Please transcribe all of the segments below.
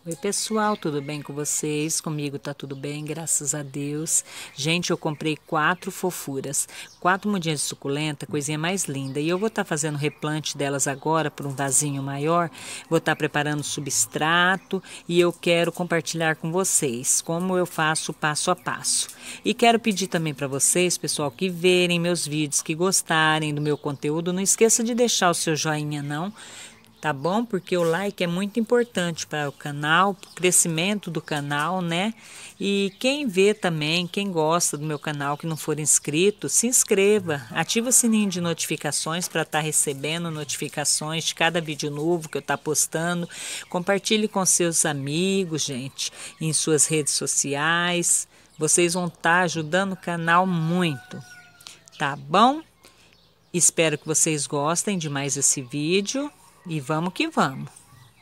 Oi, pessoal, tudo bem com vocês? Comigo tá tudo bem, graças a Deus. Gente, eu comprei 4 fofuras, 4 mudinhas de suculenta, coisinha mais linda. E eu vou estar fazendo replante delas agora por um vasinho maior. Vou estar preparando substrato e eu quero compartilhar com vocês como eu faço passo a passo. E quero pedir também para vocês, pessoal, que verem meus vídeos, que gostarem do meu conteúdo, não esqueça de deixar o seu joinha, não. Tá bom? Porque o like é muito importante para o canal, para o crescimento do canal, né? E quem vê também, quem gosta do meu canal, que não for inscrito, se inscreva, ativa o sininho de notificações para estar recebendo notificações de cada vídeo novo que eu estou postando. Compartilhe com seus amigos, gente, em suas redes sociais. Vocês vão estar ajudando o canal muito, tá bom? Espero que vocês gostem de mais esse vídeo. E vamos que vamos.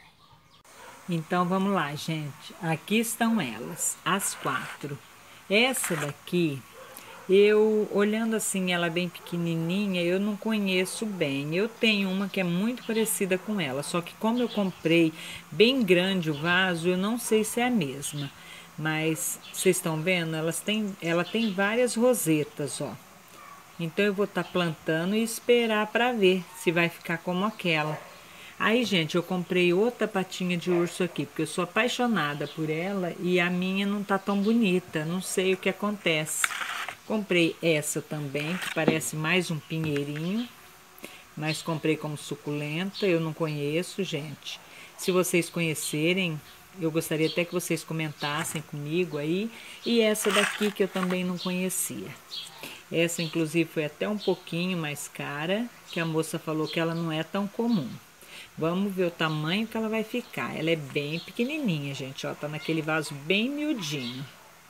Então vamos lá, gente. Aqui estão elas, as 4. Essa daqui, eu olhando assim, ela bem pequenininha, eu não conheço bem. Eu tenho uma que é muito parecida com ela, só que como eu comprei bem grande o vaso, eu não sei se é a mesma. Mas vocês estão vendo? Ela tem várias rosetas, ó. Então eu vou estar plantando e esperar para ver se vai ficar como aquela. Aí, gente, eu comprei outra patinha de urso aqui, porque eu sou apaixonada por ela e a minha não tá tão bonita, não sei o que acontece. Comprei essa também, que parece mais um pinheirinho, mas comprei como suculenta, eu não conheço, gente. Se vocês conhecerem, eu gostaria até que vocês comentassem comigo aí. E essa daqui que eu também não conhecia. Essa, inclusive, foi até um pouquinho mais cara, que a moça falou que ela não é tão comum. Vamos ver o tamanho que ela vai ficar. Ela é bem pequenininha, gente, ó, tá naquele vaso bem miudinho.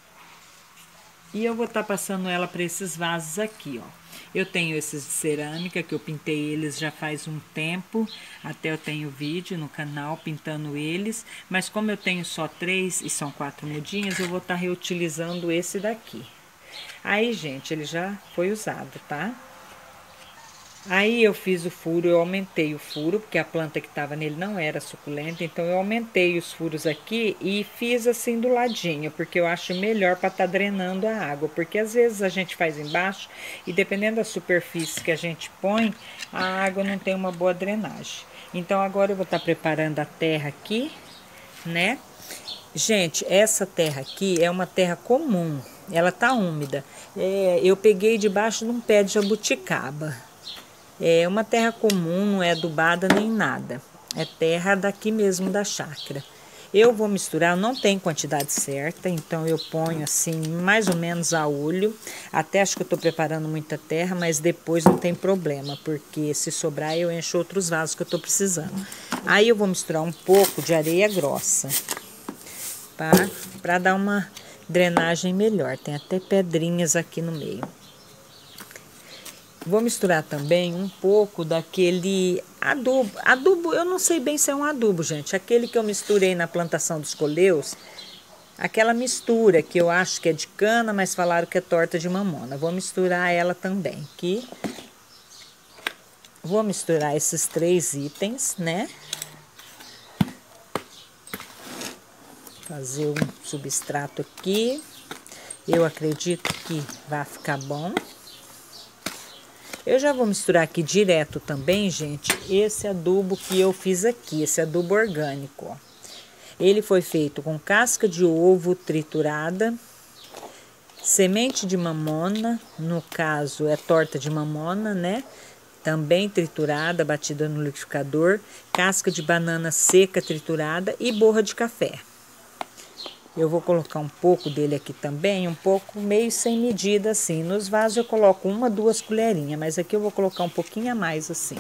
E eu vou estar passando ela para esses vasos aqui, ó. Eu tenho esses de cerâmica, que eu pintei eles já faz um tempo. Até eu tenho vídeo no canal pintando eles. Mas como eu tenho só 3 e são 4 mudinhas, eu vou estar reutilizando esse daqui. Aí, gente, ele já foi usado, tá? Aí eu fiz o furo, eu aumentei o furo, porque a planta que estava nele não era suculenta, então eu aumentei os furos aqui e fiz assim do ladinho, porque eu acho melhor para estar drenando a água, porque às vezes a gente faz embaixo e dependendo da superfície que a gente põe, a água não tem uma boa drenagem. Então agora eu vou estar preparando a terra aqui, né? Gente, essa terra aqui é uma terra comum, ela tá úmida. Eu peguei debaixo de um pé de jabuticaba. É uma terra comum, não é adubada nem nada. É terra daqui mesmo da chácara. Eu vou misturar, não tem quantidade certa, então eu ponho assim, mais ou menos a olho. Até acho que eu estou preparando muita terra, mas depois não tem problema, porque se sobrar eu encho outros vasos que eu estou precisando. Aí eu vou misturar um pouco de areia grossa, para dar uma drenagem melhor. Tem até pedrinhas aqui no meio. Vou misturar também um pouco daquele adubo. Adubo, eu não sei bem se é um adubo, gente. Aquele que eu misturei na plantação dos coleus. Aquela mistura que eu acho que é de cana, mas falaram que é torta de mamona. Vou misturar ela também aqui. Vou misturar esses 3 itens, né? Fazer um substrato aqui. Eu acredito que vai ficar bom. Eu já vou misturar aqui direto também, gente, esse adubo que eu fiz aqui, esse adubo orgânico, ó. Ele foi feito com casca de ovo triturada, semente de mamona, no caso é torta de mamona, né? Também triturada, batida no liquidificador, casca de banana seca triturada e borra de café. Eu vou colocar um pouco dele aqui também, um pouco meio sem medida assim. Nos vasos eu coloco 1, 2 colherinhas, mas aqui eu vou colocar um pouquinho a mais assim.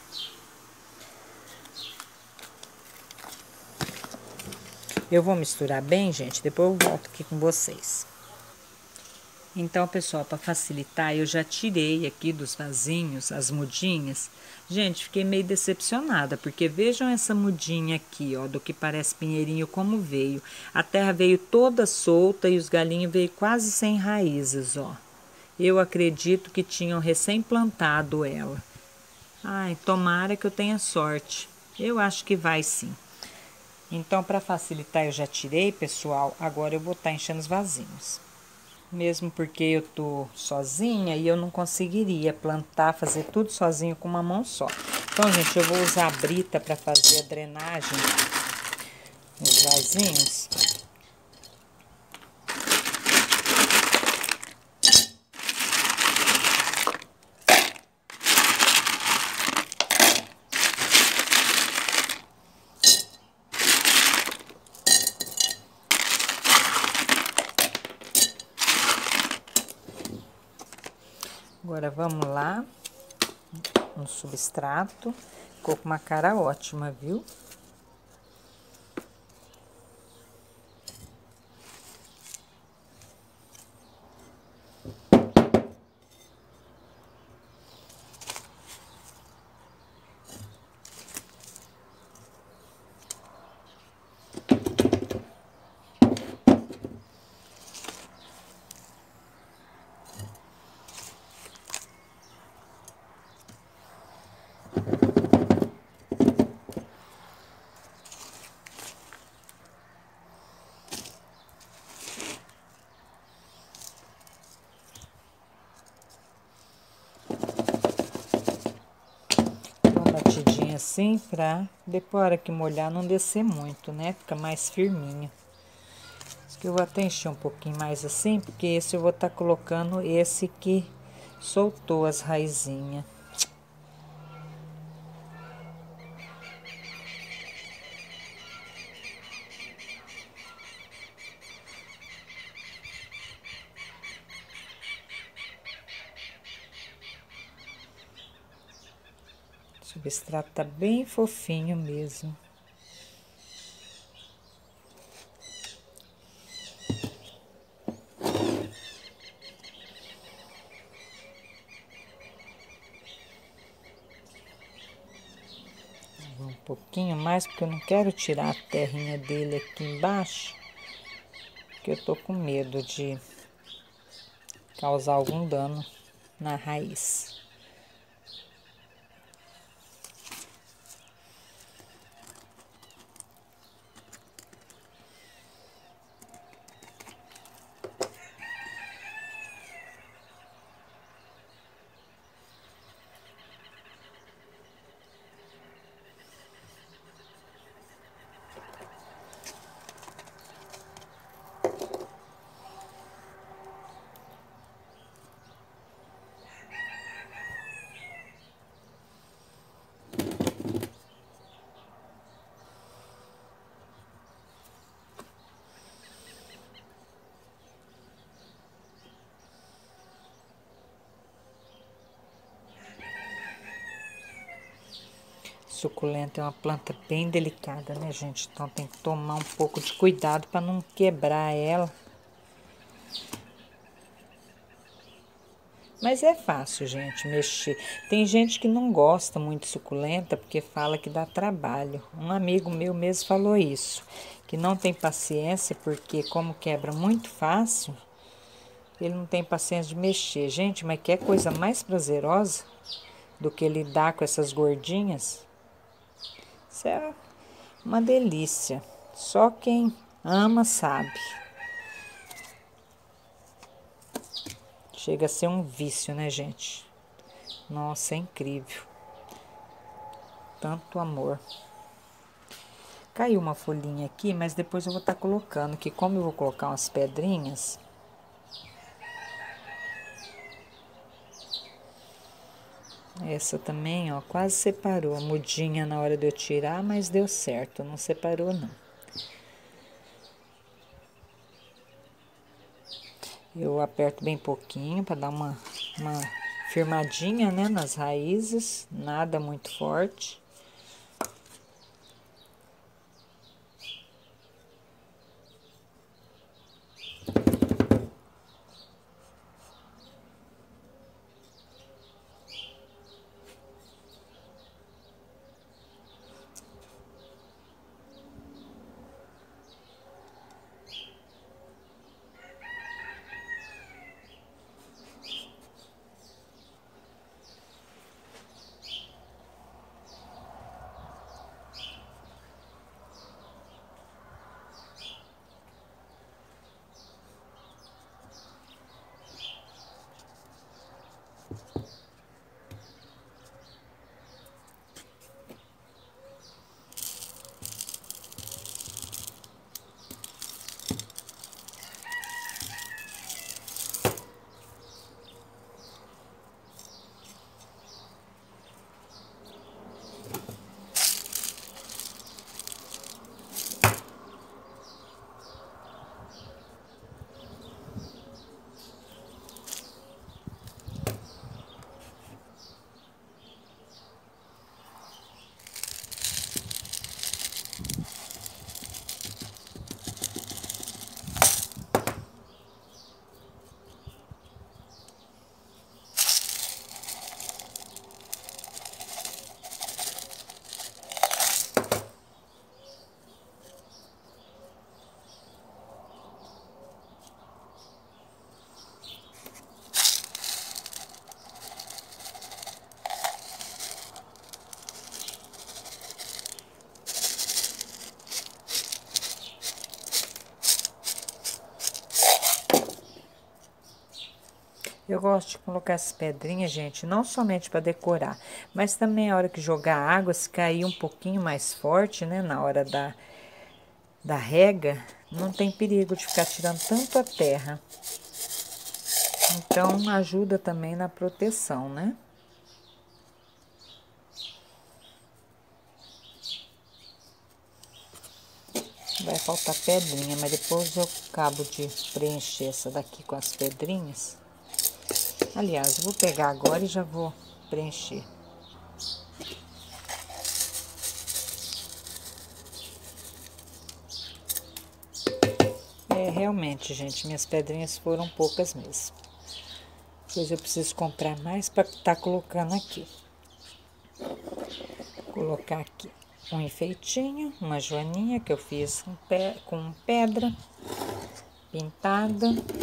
Eu vou misturar bem, gente, depois eu volto aqui com vocês. Então, pessoal, para facilitar, eu já tirei aqui dos vasinhos as mudinhas. Gente, fiquei meio decepcionada, porque vejam essa mudinha aqui, ó, do que parece pinheirinho como veio. A terra veio toda solta e os galinhos veio quase sem raízes, ó. Eu acredito que tinham recém-plantado ela. Ai, tomara que eu tenha sorte. Eu acho que vai sim. Então, para facilitar, eu já tirei, pessoal. Agora eu vou estar enchendo os vasinhos. Mesmo porque eu tô sozinha e eu não conseguiria plantar, fazer tudo sozinho com uma mão só. Então, gente, eu vou usar a brita para fazer a drenagem nos vasinhos. Agora, vamos lá, no substrato. Ficou com uma cara ótima, viu? Batidinha assim pra depois, a hora que molhar, não descer muito, né? Fica mais firminho. Acho que eu vou até encher um pouquinho mais assim, porque esse eu vou estar colocando esse que soltou as raizinhas. O substrato tá bem fofinho mesmo. Um pouquinho mais, porque eu não quero tirar a terrinha dele aqui embaixo, porque eu tô com medo de causar algum dano na raiz. Suculenta é uma planta bem delicada, né, gente? Então tem que tomar um pouco de cuidado para não quebrar ela. Mas é fácil, gente, mexer. Tem gente que não gosta muito de suculenta porque fala que dá trabalho. Um amigo meu mesmo falou isso, que não tem paciência porque como quebra muito fácil, ele não tem paciência de mexer. Gente, mas que coisa mais prazerosa do que lidar com essas gordinhas? Isso é uma delícia. Só quem ama sabe. Chega a ser um vício, né, gente? Nossa, é incrível. Tanto amor. Caiu uma folhinha aqui, mas depois eu vou estar colocando, que como eu vou colocar umas pedrinhas. Essa também, ó, quase separou a mudinha na hora de eu tirar, mas deu certo, não separou não. Eu aperto bem pouquinho para dar uma firmadinha, né, nas raízes, nada muito forte. Eu gosto de colocar essas pedrinhas, gente, não somente para decorar, mas também a hora que jogar água, se cair um pouquinho mais forte, né, na hora da rega, não tem perigo de ficar tirando tanto a terra. Então, ajuda também na proteção, né? Vai faltar pedrinha, mas depois eu acabo de preencher essa daqui com as pedrinhas. Aliás, eu vou pegar agora e já vou preencher. Realmente, gente, minhas pedrinhas foram poucas mesmo. Depois eu preciso comprar mais para estar colocando aqui. Vou colocar aqui um enfeitinho, uma joaninha que eu fiz com pedra pintada.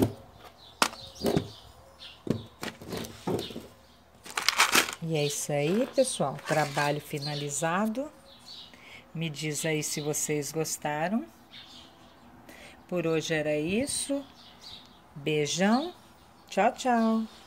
E é isso aí, pessoal. Trabalho finalizado. Me diz aí se vocês gostaram. Por hoje era isso. Beijão. Tchau, tchau.